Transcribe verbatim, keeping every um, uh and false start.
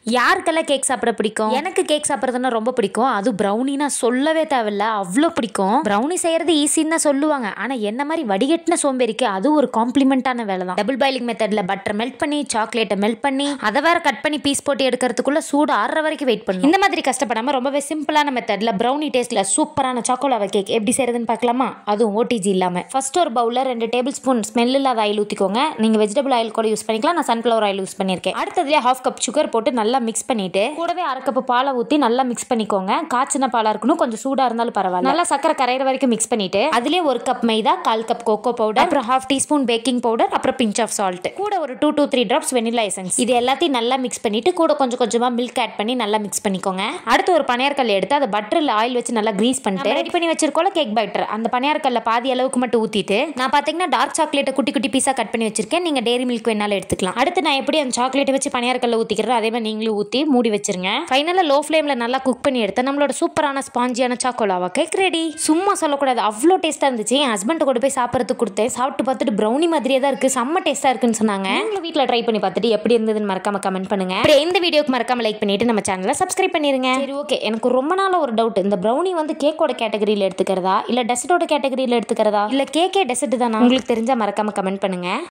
யாருக்கெல்லாம் கேக் சாப்பிட பிடிக்கும்? எனக்கு கேக் சாப்பிட்றதுன்னா ரொம்ப பிடிக்கும். அது ப்ரௌனினா சொல்லவே தேவையில்ல, அவ்வளோ பிடிக்கும். ப்ரௌனி செய்யறது ஈஸின்னு தான் சொல்லுவாங்க, ஆனால் என்ன மாதிரி வடிகட்டின சோம்பேறிக்கு அது ஒரு காம்ப்ளிமெண்டான வேலை தான். டபுள் பாயிலிங் மெத்தட்ல பட்டர் மெல்ட் பண்ணி சாக்லேட்டை மெல்ட் பண்ணி அதை வேற கட் பண்ணி பீஸ் போட்டு எடுக்கிறதுக்குள்ள சூடு ஆறுற வரைக்கும் வெயிட் பண்ணணும். இந்த மாதிரி கஷ்டப்படாம ரொம்பவே சிம்பிளான மெத்தட்ல ப்ரௌனி டேஸ்ட்ல சூப்பரான சாக்கோலாவா கேக் எப்படி செய்யறதுன்னு பார்க்கலாமா? அதுவும் ஓடிஜி இல்லாம. ஃபர்ஸ்ட் ஒரு பவுல்ல ரெண்டு டேபிள் ஸ்பூன் ஸ்மெல் இல்லாத ஆயில் ஊற்றிக்கோங்க. நீங்க வெஜிடபிள் ஆயில் கூட யூஸ் பண்ணிக்கலாம், நான் சன்ஃப்ளவர் ஆயில் யூஸ் பண்ணியிருக்கேன். அடுத்ததுல ஹாஃப் கப் சுகர் போட்டு நல்லா மிக்ஸ் பண்ணிட்டு கூடவே அரை கப் பாலை ஊற்றி நல்லா மிக்ஸ் பண்ணிக்கோங்க. காய்ச்சின பாலா இருக்கணும், கொஞ்சம் சூடா இருந்தாலும் பரவாயில்ல. நல்லா சக்கரை கரையிற வரைக்கும் மிக்ஸ் பண்ணிட்டு அதுலேயே ஒரு கப் மைதா, கால் கப் கோகோ பவுடர், அப்புறம் ஹாஃப் டீஸ்பூன் பேக்கிங் பவுடர், அப்புறம் பிஞ்ச் ஆஃப் சால்ட், கூட ஒரு two two three drops vanilla essence. இது எல்லாத்தையும் நல்லா மிக்ஸ் பண்ணிட்டு கூட கொஞ்சம் கொஞ்சமா மில்க் ஆட் பண்ணி நல்லா மிக்ஸ் பண்ணிக்கோங்க. அடுத்து ஒரு பனியாரக்கல் எடுத்து அதை பட்டர்ல ஆயில் வச்சு நல்லா கிரீஸ் பண்ணிட்டு ரெடி பண்ணி வச்சிருக்கோம் கேக் பேட்டர். அந்த பனியாரக்கல்ல பாதி அளவுக்கு மட்டும் ஊத்திட்டு நான் பாத்தீங்கன்னா டார்க் சாக்லேட்டை குட்டி குட்டி பீஸா கட் பண்ணி வச்சிருக்கேன். நீங்க டேரி மில்க் வேணாலும் எடுத்துக்கலாம். அடுத்து நான் எப்படி அந்த சாக்லேட் வச்சு பனியாரக்கல்ல ஊத்திக்கிறோம் அதே மாதிரி நீங்களும் ஊத்தி மூடி வச்சிருங்க. ஃபைனலா லோ ஃப்ளேம்ல நல்லா குக் பண்ணி எடுத்து நம்மளோட சூப்பரான ஸ்பாஞ்சியான சாக்கோலாவா கேக் ரெடி. சும்மா சொல்லக்கூடாது, அவ்வளோ டேஸ்டா இருந்துச்சு. என் ஹஸ்பண்ட் கூட போய் சாப்பிட்றதுக்கு கொடுத்தேன். சாப்பிட்டு பார்த்துட்டு ப்ரௌனி மாதிரியே தான் இருக்கு, செம்ம டேஸ்டா இருக்குன்னு சொன்னாங்க. நீங்களும் வீட்டில் ட்ரை பண்ணி பார்த்துட்டு எப்படி இருந்ததுன்னு மறக்காம கமெண்ட் பண்ணுங்க. அப்படியே இந்த வீடியோக்கு மறக்காம லைக் பண்ணிட்டு நம்ம சேனலை சப்ஸ்கிரைப் பண்ணிருங்க. சரி ஓகே, எனக்கு ரொம்ப நாளா ஒரு டவுட், இந்த ப்ரௌனி வந்து கேக்கோட கேட்டகரியில் எடுத்துக்கிறதா இல்ல டெசர்ட்டோட கேட்டகரியில் எடுத்துக்கிறதா இல்ல கேக்கே டெசர்ட் தானா? உங்களுக்கு தெரிஞ்சா மறக்காம கமெண்ட் பண்ணுங்க.